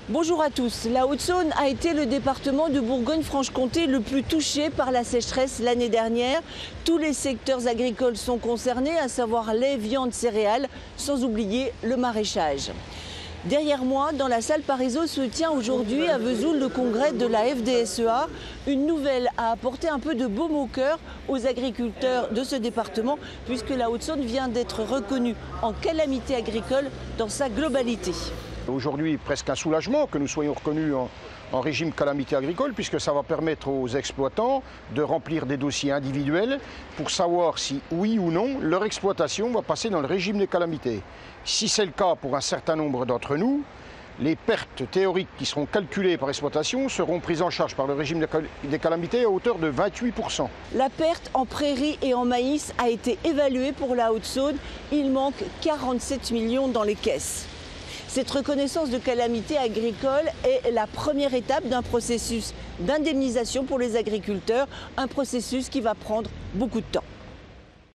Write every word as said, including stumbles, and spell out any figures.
Bonjour à tous. La Haute-Saône a été le département de Bourgogne-Franche-Comté le plus touché par la sécheresse l'année dernière. Tous les secteurs agricoles sont concernés, à savoir lait, viande, céréales, sans oublier le maraîchage. Derrière moi, dans la salle Parisot, se tient aujourd'hui à Vesoul le congrès de la F D S E A. Une nouvelle a apporté un peu de baume au cœur aux agriculteurs de ce département, puisque la Haute-Saône vient d'être reconnue en calamité agricole dans sa globalité. Aujourd'hui, presque un soulagement que nous soyons reconnus en, en régime calamité agricole, puisque ça va permettre aux exploitants de remplir des dossiers individuels pour savoir si, oui ou non, leur exploitation va passer dans le régime des calamités. Si c'est le cas pour un certain nombre d'entre nous, les pertes théoriques qui seront calculées par exploitation seront prises en charge par le régime des calamités à hauteur de vingt-huit pour cent. La perte en prairies et en maïs a été évaluée pour la Haute-Saône. Il manque quarante-sept millions dans les caisses. Cette reconnaissance de calamité agricole est la première étape d'un processus d'indemnisation pour les agriculteurs, un processus qui va prendre beaucoup de temps.